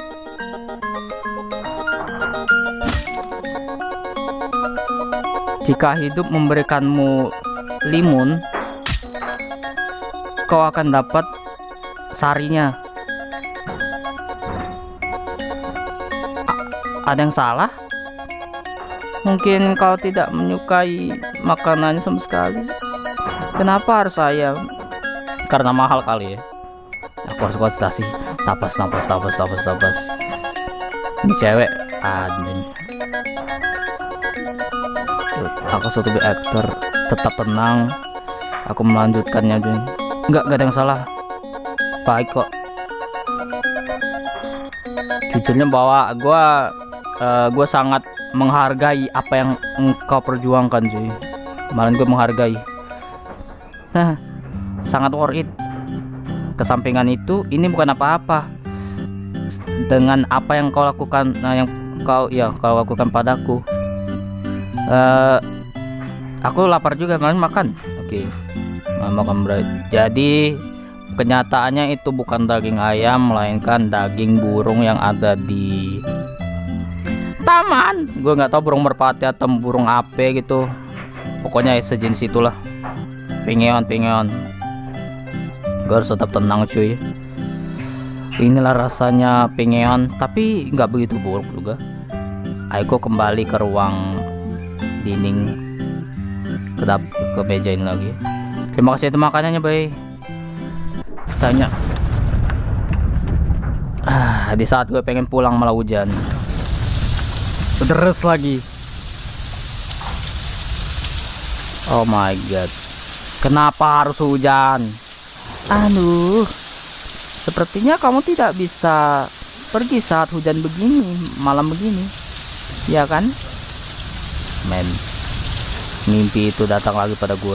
Jika hidup memberikanmu limun, kau akan dapat sarinya. A- ada yang salah? Mungkin kau tidak menyukai makanannya sama sekali. Kenapa harus ayam? Karena mahal kali ya. Aku harus konsultasi. Tapas, tapas, tapas, tapas, tapas. Ini cewek. Admin. Aku suatu aktor, tetap tenang. Aku melanjutkannya, Jun. Enggak, enggak ada yang salah. Baik kok. Jujurnya bahwa gue uh, gue sangat menghargai apa yang engkau perjuangkan, cuy. Malah gue menghargai. Nah, sangat worth it. Kesampingan itu, ini bukan apa-apa dengan apa yang kau lakukan, nah yang kau ya kau lakukan padaku. Uh, aku lapar juga, makan makan. Oke, okay. Makan berat. Jadi kenyataannya itu bukan daging ayam, melainkan daging burung yang ada di taman. Gue nggak tahu burung merpati atau burung apa gitu. Pokoknya ya sejenis itulah. Pengeon, pengeon. Gue harus tetap tenang, cuy. Inilah rasanya pengeon, tapi nggak begitu buruk juga. Aiko kembali ke ruang dining, ke dap ke meja ini lagi. Terima kasih itu makanannya, bay. Misalnya ah, di saat gue pengen pulang malah hujan deres lagi. Oh my god, kenapa harus hujan? Aduh, sepertinya kamu tidak bisa pergi saat hujan begini, malam begini, ya kan? Men, mimpi itu datang lagi pada gue.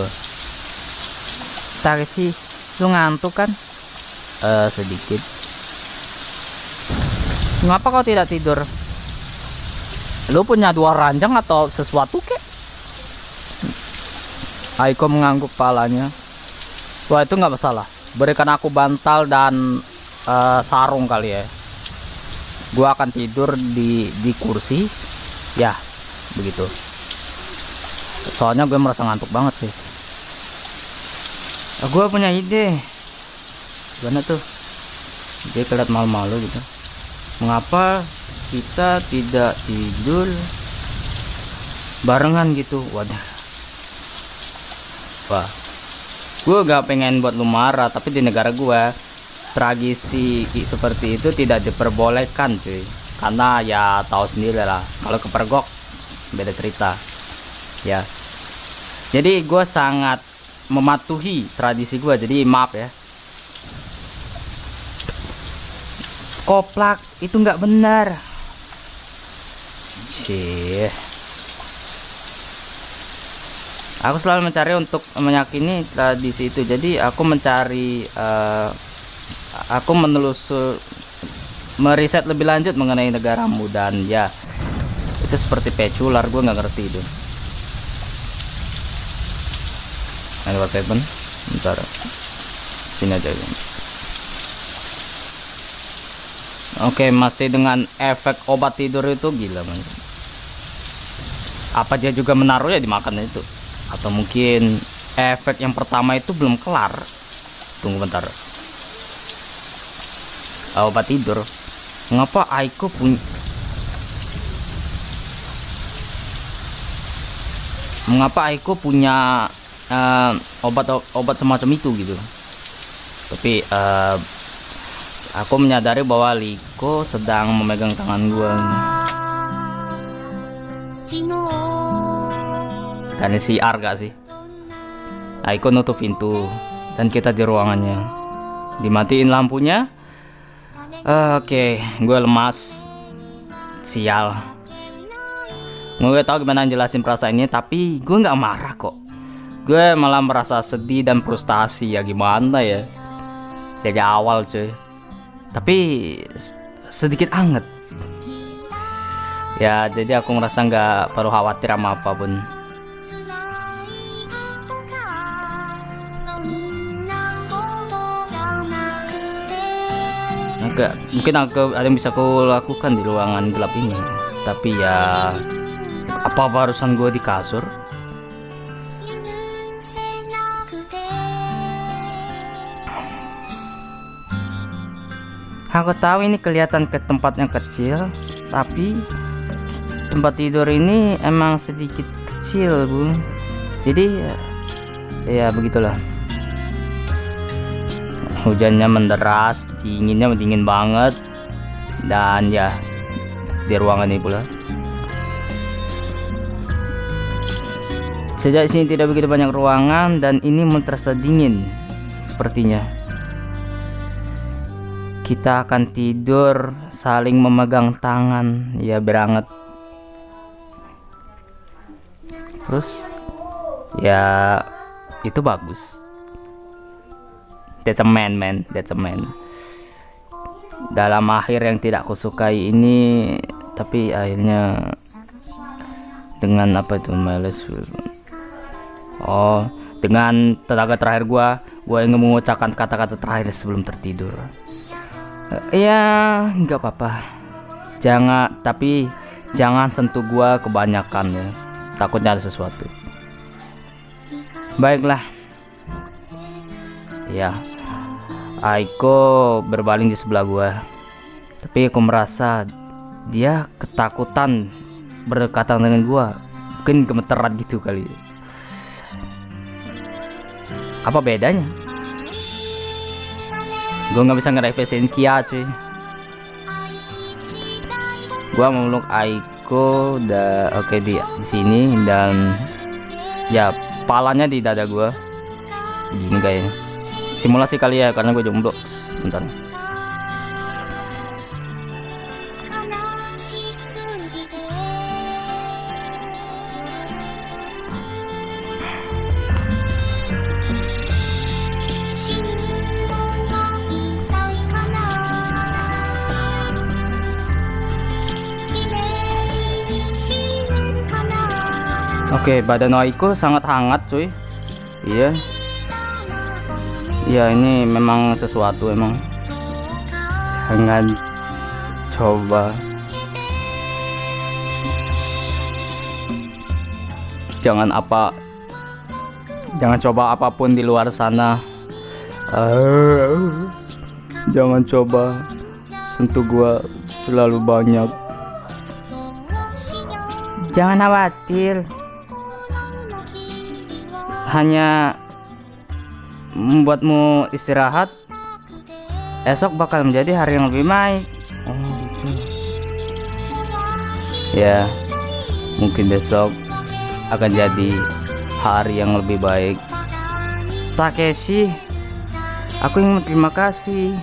Taksi, lu ngantuk kan? Eh, uh, sedikit. Ngapa kau tidak tidur? Lu punya dua ranjang atau sesuatu kek? Aiko mengangguk kepalanya. Wah, itu nggak masalah. Berikan aku bantal dan uh, sarung kali ya. Gua akan tidur di di kursi. Ya, begitu. Soalnya gue merasa ngantuk banget sih. Oh, gue punya ide. Gimana tuh? Dia kelihatan malu-malu gitu. Mengapa kita tidak tidur barengan gitu? Wadah. Wah, gue gak pengen buat lu marah, tapi di negara gue tradisi seperti itu tidak diperbolehkan cuy. Karena ya tahu sendiri lah, kalau kepergok beda cerita ya. Jadi gue sangat mematuhi tradisi gue, jadi maaf ya. Koplak itu nggak benar sih. Aku selalu mencari untuk meyakini tradisi itu. Jadi aku mencari uh, aku menelusur, meriset lebih lanjut mengenai negaramu, dan ya itu seperti pecular, gue nggak ngerti itu. Ayo seven, bentar sini aja. Oke, masih dengan efek obat tidur itu gila man. Apa dia juga menaruh ya dimakan itu? Atau mungkin efek yang pertama itu belum kelar? Tunggu bentar. Obat tidur. Mengapa Aiko punya Mengapa Aiko punya uh, obat obat semacam itu gitu? Tapi uh, aku menyadari bahwa Liko sedang memegang tangan gua. Dan si R gak sih? Aiko nutup pintu dan kita di ruangannya. Dimatiin lampunya. Uh, Oke, okay. Gue lemas. Sial. Gue tahu gimana jelasin perasaan ini, tapi gue nggak marah kok. Gue malah merasa sedih dan frustasi ya, gimana ya? Dari awal cuy. Tapi sedikit anget ya, jadi aku ngerasa nggak perlu khawatir sama apapun. Agak mungkin aku ada yang bisa aku lakukan di ruangan gelap ini, tapi ya apa barusan gue di kasur? Aku tahu ini kelihatan ke tempat yang kecil, tapi tempat tidur ini emang sedikit kecil, Bu. Jadi ya, ya begitulah. Hujannya menderas, dinginnya dingin banget, dan ya di ruangan ini pula. Sejak sini tidak begitu banyak ruangan dan ini terasa dingin sepertinya. Kita akan tidur saling memegang tangan, ya beranget. Terus ya itu bagus. That's a man, man. That's a man. Dalam akhir yang tidak kusukai ini, tapi akhirnya dengan apa itu, Miles? Oh, dengan tenaga terakhir gua, gua ingin mengucapkan kata-kata terakhir sebelum tertidur. Ya, nggak apa-apa. Jangan, tapi jangan sentuh gua kebanyakan ya. Takutnya ada sesuatu. Baiklah. Ya. Aiko berbaling di sebelah gua. Tapi aku merasa dia ketakutan berdekatan dengan gua. Mungkin gemeteran gitu kali. Apa bedanya? Gue nggak bisa ngerefleksiin Kia cuy. Gue memeluk Aiko da oke okay, di di sini, dan ya palanya di dada gue gini kayaknya. Simulasi kali ya, karena gue jomblo. Bentar. Oke, badan Aiko sangat hangat cuy. Iya. Iya, ini memang sesuatu emang. Jangan coba. Jangan apa Jangan coba apapun di luar sana. Uh, jangan coba sentuh gua terlalu banyak. Jangan khawatir. Hanya membuatmu istirahat. Esok bakal menjadi hari yang lebih baik. Oh, gitu. Ya, mungkin besok akan jadi hari yang lebih baik. Takeshi, aku ingin terima kasih.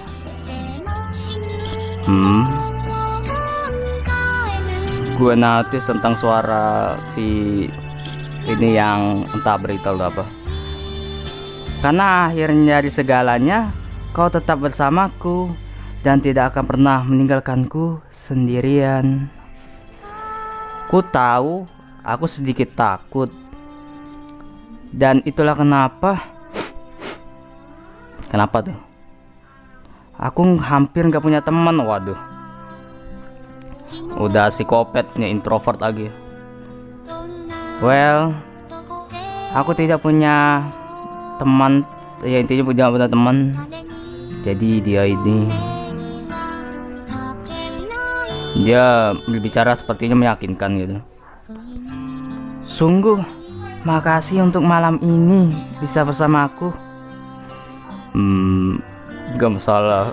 Hmm. Gue notice tentang suara si ini yang entah berita atau apa. Karena akhirnya dari segalanya kau tetap bersamaku dan tidak akan pernah meninggalkanku sendirian. Ku tahu aku sedikit takut. Dan itulah kenapa Kenapa tuh aku hampir gak punya teman. Waduh, udah psikopatnya, introvert lagi. Well, aku tidak punya teman. Ya intinya punya punya teman. Jadi dia ini Dia berbicara sepertinya meyakinkan gitu. Sungguh makasih untuk malam ini bisa bersama aku. Hmm, gak masalah.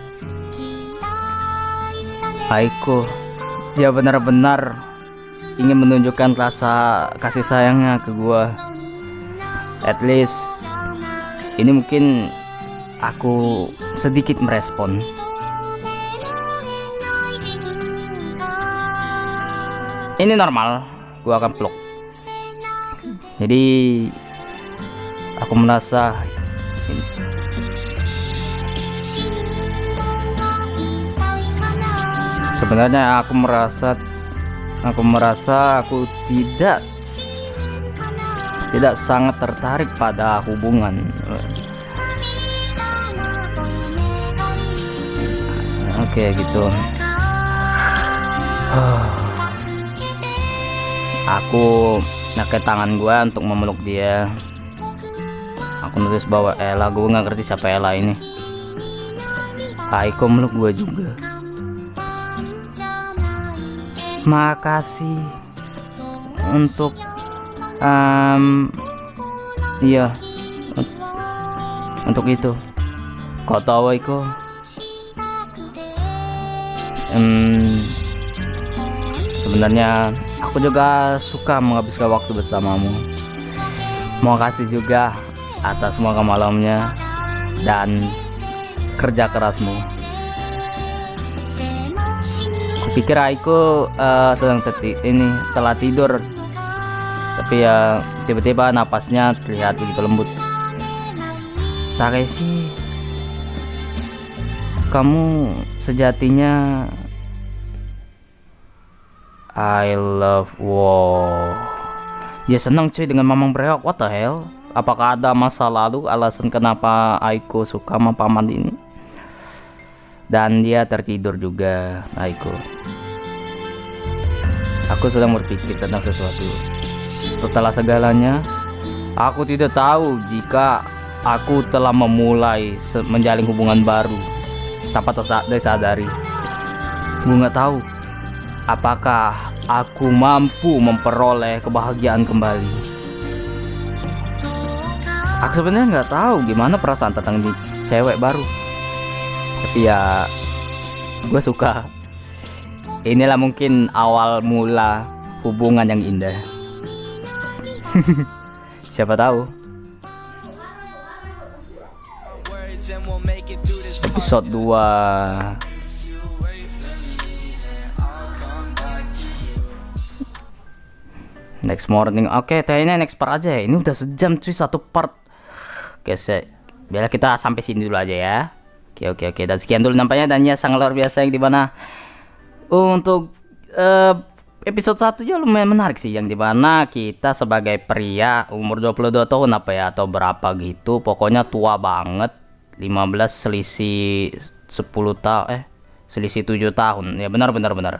Aiko, dia benar-benar ingin menunjukkan rasa kasih sayangnya ke gua. At least ini mungkin aku sedikit merespon. Ini normal, gua akan peluk. Jadi aku merasa sebenarnya aku merasa aku merasa aku tidak tidak sangat tertarik pada hubungan. Oke, gitu. Aku pakai tangan gua untuk memeluk dia. Aku nulis bahwa Ella, gue nggak ngerti siapa Ella ini. Aiko meluk gua juga. Makasih untuk um, iya untuk itu. Kau tahu Aiko, um, sebenarnya aku juga suka menghabiskan waktu bersamamu. Mau kasih juga atas semua kemalamnya dan kerja kerasmu. Kupikir Aiko uh, sedang teti ini telah tidur, tapi ya tiba-tiba napasnya terlihat begitu lembut. Takeshi, kamu sejatinya I love. Wow, dia senang cuy dengan mamang breok. What the hell? Apakah ada masa lalu alasan kenapa Aiko suka sama paman ini? Dan dia tertidur juga, Aiko. Aku sedang berpikir tentang sesuatu. Setelah segalanya, aku tidak tahu jika aku telah memulai menjalin hubungan baru tanpa tersadari. Gue nggak tahu apakah aku mampu memperoleh kebahagiaan kembali. Aku sebenarnya nggak tahu gimana perasaan tentang cewek baru, tapi ya gue suka. Inilah mungkin awal mula hubungan yang indah. Siapa tahu. Episode dua. Next morning. Oke, okay, kayaknya next part aja ya. Ini udah sejam cuy satu part. Oke, okay, biar kita sampai sini dulu aja ya. Oke, okay, oke, okay, oke. Okay. Dan sekian dulu nampaknya, dan ya sangat luar biasa yang dimana untuk uh, episode satu ya lumayan menarik sih, yang dimana kita sebagai pria umur dua puluh dua tahun apa ya atau berapa gitu, pokoknya tua banget. Lima belas selisih sepuluh tahun eh selisih tujuh tahun. Ya benar benar benar.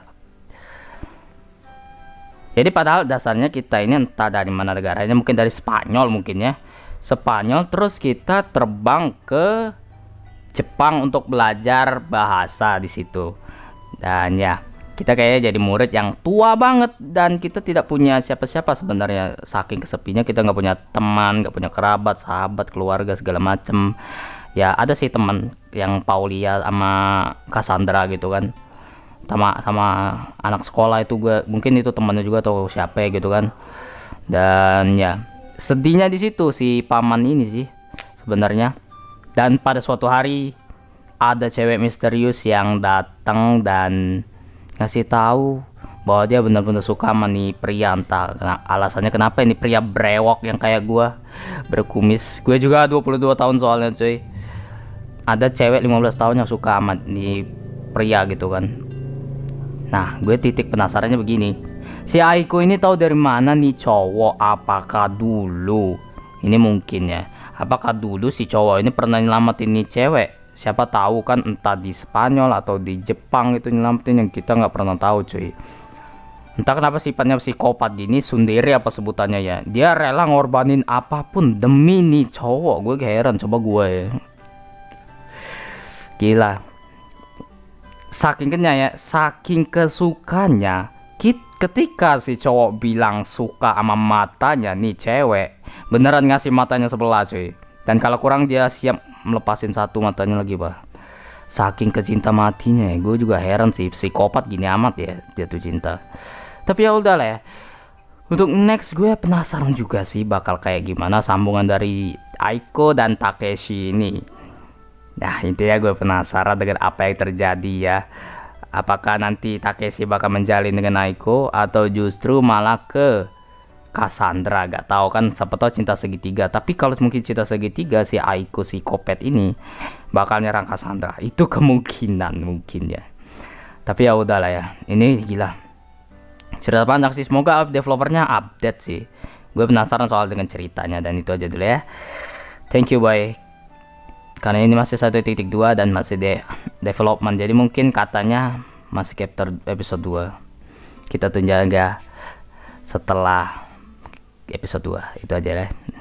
Jadi padahal dasarnya kita ini entah dari mana negaranya, mungkin dari Spanyol mungkin ya. Spanyol, terus kita terbang ke Jepang untuk belajar bahasa di situ. Dan ya, kita kayaknya jadi murid yang tua banget dan kita tidak punya siapa-siapa sebenarnya. Saking kesepinya kita nggak punya teman, nggak punya kerabat, sahabat, keluarga segala macem. Ya ada sih teman yang Paulia sama Cassandra gitu kan, sama sama anak sekolah itu gue mungkin itu temannya juga atau siapa gitu kan. Dan ya sedihnya di situ si paman ini sih sebenarnya. Dan pada suatu hari ada cewek misterius yang datang dan ngasih tahu bahwa dia benar-benar suka sama nih pria. Entah nah, alasannya kenapa ini pria brewok yang kayak gua berkumis. Gue juga dua puluh dua tahun soalnya cuy. Ada cewek lima belas tahun yang suka sama nih pria gitu kan. Nah gue titik penasarannya begini, si Aiko ini tahu dari mana nih cowok? Apakah dulu ini mungkin ya, apakah dulu si cowok ini pernah nyelamatin nih cewek? Siapa tahu kan, entah di Spanyol atau di Jepang itu nyelamatin, yang kita nggak pernah tahu cuy. Entah kenapa sifatnya psikopat gini, sundere apa sebutannya ya. Dia rela ngorbanin apapun demi nih cowok. Gue heran, coba gue ya. Gila. Saking kenyang ya, saking kesukanya, ketika si cowok bilang suka sama matanya nih cewek, beneran ngasih matanya sebelah cuy. Dan kalau kurang dia siap melepasin satu matanya lagi bah. Saking kecinta matinya ya, gue juga heran sih psikopat gini amat ya jatuh cinta. Tapi ya udah lah ya. Untuk next gue penasaran juga sih bakal kayak gimana sambungan dari Aiko dan Takeshi ini. Nah intinya gue penasaran dengan apa yang terjadi ya. Apakah nanti Takeshi bakal menjalin dengan Aiko atau justru malah ke Cassandra? Gak tahu kan, siapa tahu cinta segitiga. Tapi kalau mungkin cinta segitiga, si Aiko si kopet ini bakal nyerang Cassandra. Itu kemungkinan mungkin ya. Tapi ya udahlah ya. Ini gila. Cerita panjang sih, semoga developernya update sih. Gue penasaran soal dengan ceritanya, dan itu aja dulu ya. Thank you bye. Karena ini masih satu titik dua dan masih de development, jadi mungkin katanya masih chapter episode dua. Kita tunggu aja setelah episode dua. Itu aja ya.